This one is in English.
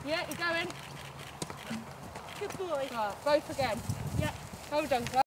Yeah, you're going. Good boy. Right, both again. Yeah. Hold on,